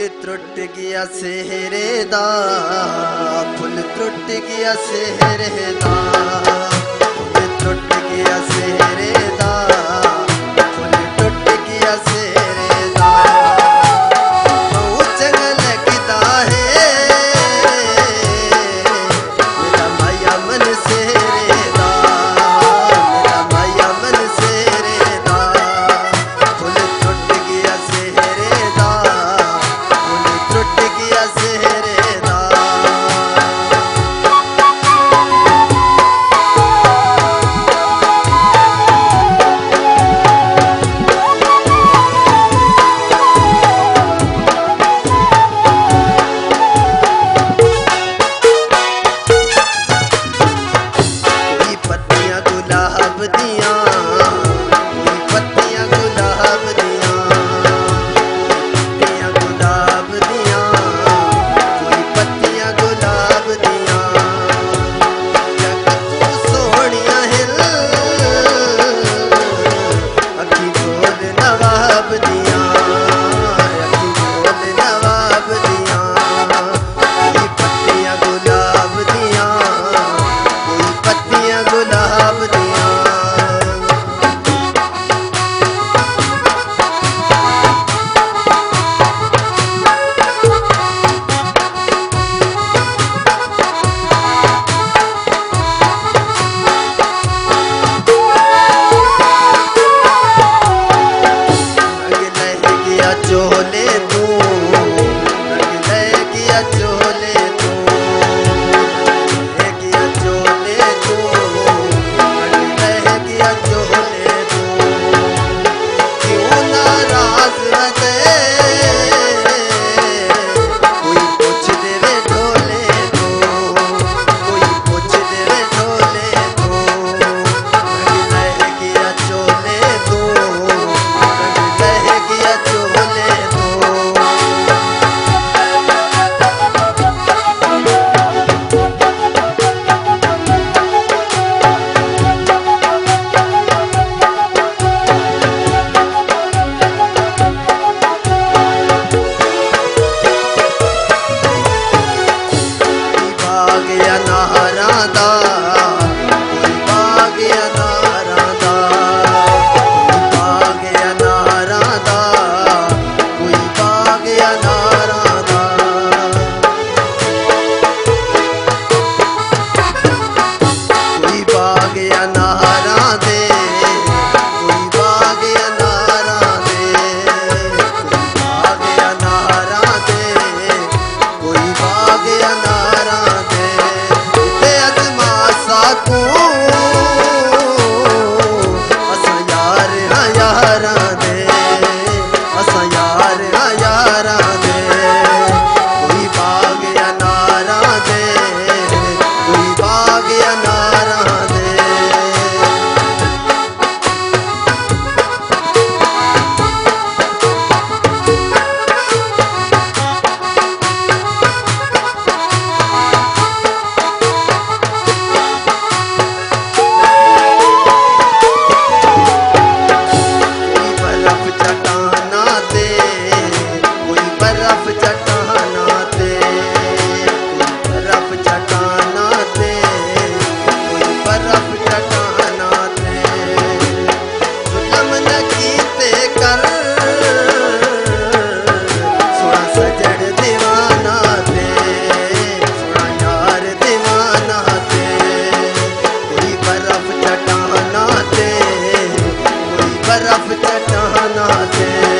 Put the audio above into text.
त्रुट गया सेहरे दा, फुल त्रुट गया सेहरे दा, फुल त्रुट गया सेहरे दा, फुल टुट गया सेहरे दा। बहुत चंगा लगदा है मेरा माया मन सेहरे दा, मेरा माया मन सेहरे दा, फुल त्रुट गया सेहरे दा, टुट गया सेहरे दा। कोई पत्तियां गुलाब दियां, कोई पत्तियां गुलाब दियां, पत्तियां गुलाब दियां, कोई पत्तियां गुलाब दियां। जग तू सोहणिया हिल अखी बोल नवाब दियां, अखी बोल नवाब दियां। कोई पत्तियां गुलाब दियां, कोई पत्तियां गुलाब दियां। चोले तू रंग ले गया चोले तू, ले गया चोले तू, रंग ले गया चोले तू। क्यों नाराज है कोई पूछ देवे ढोले तू, कोई पूछ देवे ढोले तू। रंग ले गया चोले तू, रंग ले गया चोले तू। गया नारा दा, कोई पा गया नारा दा, कोई पा गया नारा दा, कोई पा गया नारा दा। कोई पा गया नारा दे, कोई पा गया नारा दे, कोई पा गया नारा दे, कोई पा गया नारा दे। ते अजमासा को असा यार हाँ यारा दे, असा यार हाँ यारा दे। कोई पा गया नारा दे, कोई पा गया नारा दे। कोई बर्फ चटाना दे, कोई बर्फ चटाना दे, कोई बर्फ चटाना दे, कोई बर्फ चटाना दे। जुल्म न कीते कर सोना सजड़ दीवाना दे, सोना यार दीवाना दे। कोई बर्फ चटाना दे, कोई बर्फ चटाना दे।